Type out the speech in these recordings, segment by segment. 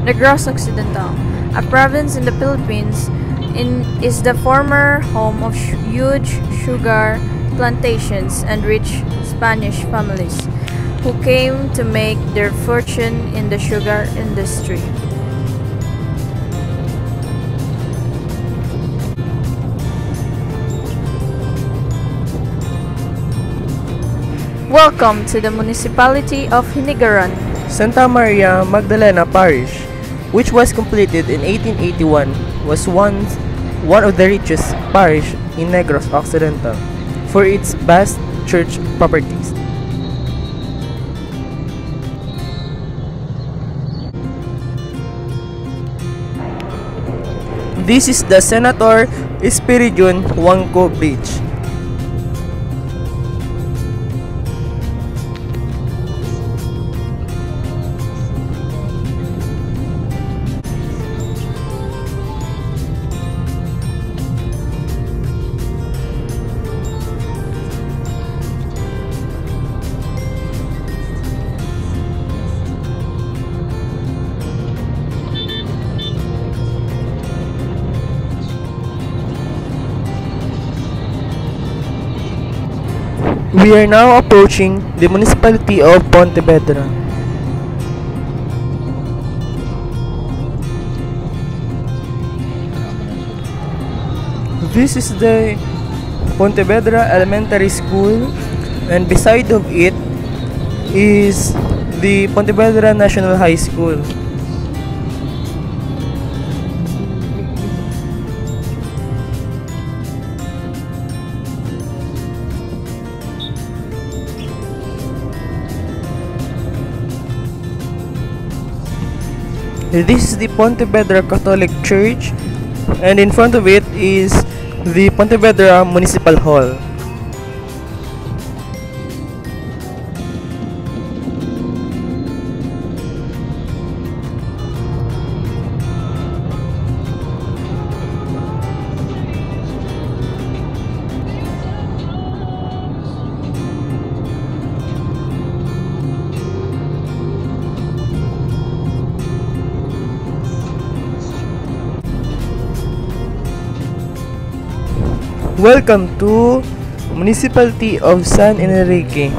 Negros Occidental, a province in the Philippines, is the former home of huge sugar plantations and rich Spanish families who came to make their fortune in the sugar industry. Welcome to the municipality of Hinigaran. Santa Maria Magdalena Parish, which was completed in 1881, was once one of the richest parish in Negros Occidental for its vast church properties. This is the Senator Espiridion Huangco Bridge. We are now approaching the municipality of Pontevedra. This is the Pontevedra Elementary School, and beside of it is the Pontevedra National High School. This is the Pontevedra Catholic Church, and in front of it is the Pontevedra Municipal Hall. Welcome to Municipality of San Enrique.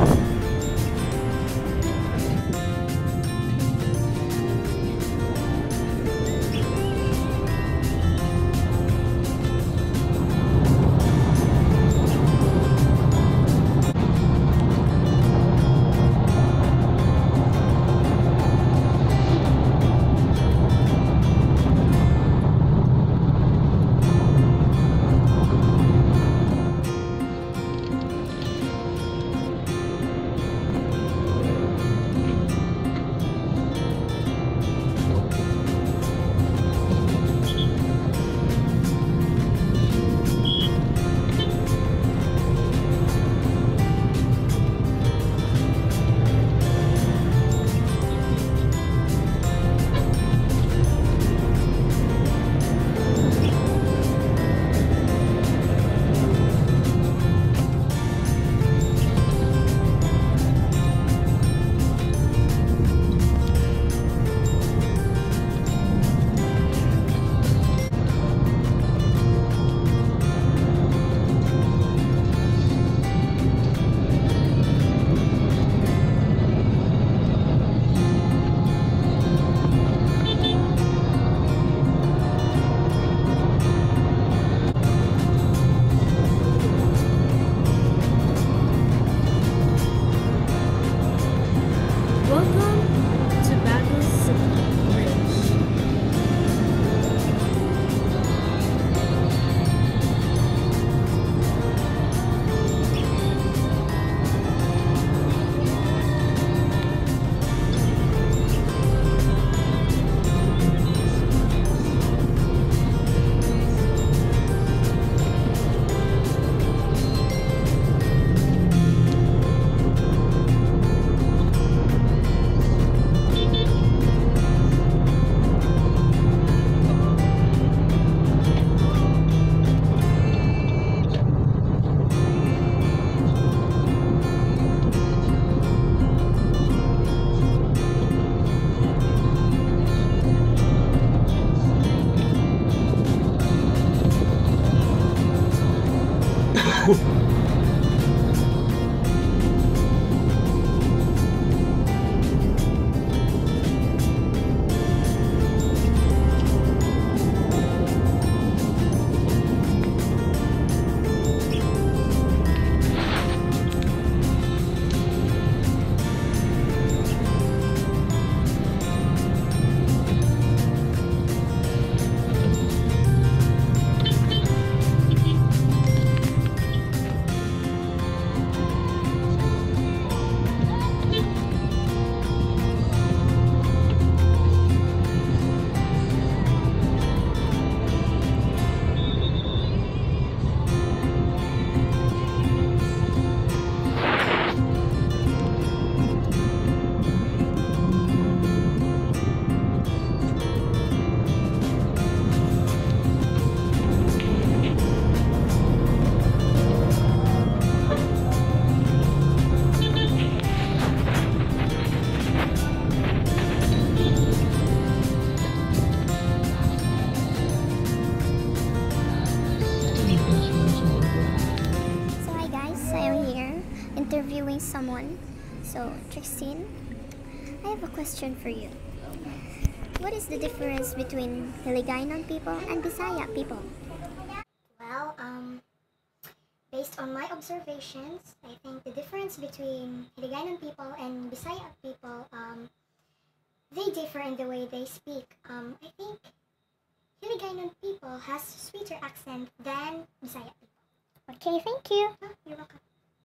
Trixine, I have a question for you. What is the difference between Hiligaynon people and Bisaya people? Well, based on my observations, I think the difference between Hiligaynon people and Bisaya people, they differ in the way they speak. I think Hiligaynon people has sweeter accent than Bisaya people. Okay, thank you. Oh, you're welcome.